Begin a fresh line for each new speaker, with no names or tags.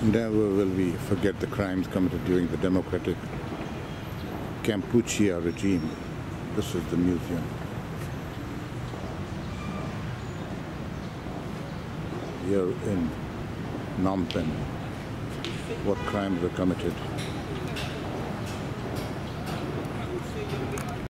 Never will we forget the crimes committed during the democratic Kampuchea regime. This is the museum. Here in Phnom Penh, what crimes were committed.